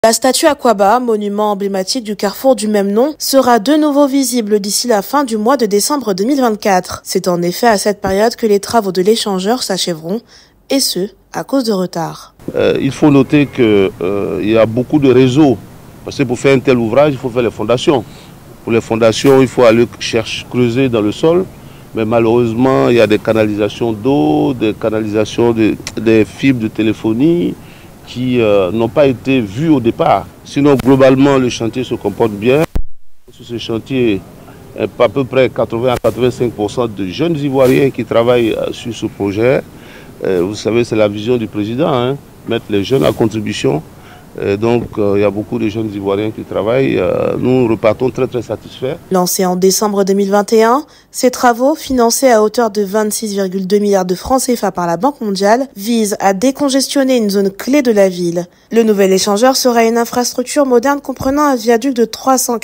La statue Aquaba, monument emblématique du carrefour du même nom, sera de nouveau visible d'ici la fin du mois de décembre 2024. C'est en effet à cette période que les travaux de l'échangeur s'achèveront, et ce, à cause de retard. Il faut noter qu'il y a beaucoup de réseaux, parce que pour faire un tel ouvrage, il faut faire les fondations. Pour les fondations, il faut aller creuser dans le sol, mais malheureusement, il y a des canalisations d'eau, des canalisations, des fibres de téléphonie, qui n'ont pas été vues au départ. Sinon, globalement, le chantier se comporte bien. Sur ce chantier, à peu près 80 à 85% de jeunes Ivoiriens qui travaillent sur ce projet. Vous savez, c'est la vision du président, mettre les jeunes à contribution. Donc, il y a beaucoup de jeunes Ivoiriens qui travaillent. Nous repartons très satisfaits. Lancé en décembre 2021, ces travaux, financés à hauteur de 26,2 milliards de francs CFA par la Banque mondiale, visent à décongestionner une zone clé de la ville. Le nouvel échangeur sera une infrastructure moderne comprenant un viaduc de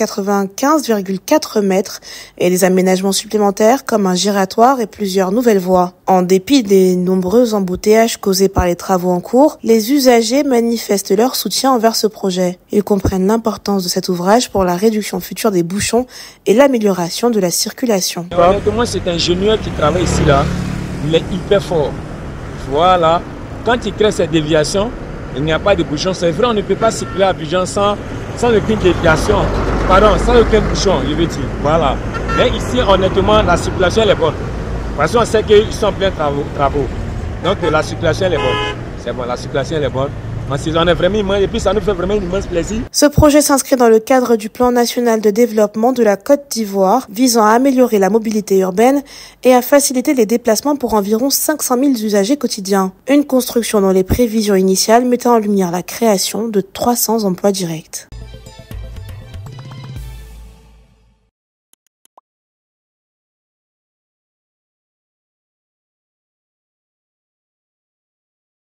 395,4 mètres et des aménagements supplémentaires comme un giratoire et plusieurs nouvelles voies. En dépit des nombreux embouteillages causés par les travaux en cours, les usagers manifestent leur soutien envers ce projet. Ils comprennent l'importance de cet ouvrage pour la réduction future des bouchons et l'amélioration de la circulation. Honnêtement, cet ingénieur qui travaille ici, là, il est hyper fort. Voilà. Quand il crée cette déviation, il n'y a pas de bouchon. C'est vrai, on ne peut pas circuler à Abidjan sans aucune déviation. Pardon, sans aucun bouchon, je veux dire. Voilà. Mais ici, honnêtement, la circulation elle est bonne. Parce qu'on sait qu'ils sont en plein travaux. Donc la circulation elle est bonne. C'est bon, la circulation elle est bonne. On est vraiment immense et puis ça nous fait vraiment un immense plaisir. Ce projet s'inscrit dans le cadre du plan national de développement de la Côte d'Ivoire visant à améliorer la mobilité urbaine et à faciliter les déplacements pour environ 500 000 usagers quotidiens. Une construction dont les prévisions initiales mettaient en lumière la création de 300 emplois directs.